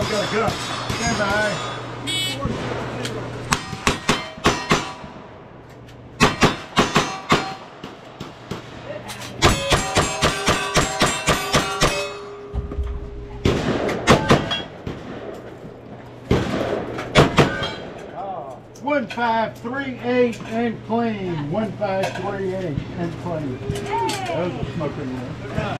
got a gun. Stand by. 1538 and clean. 1538 and clean. Those are smoking ones.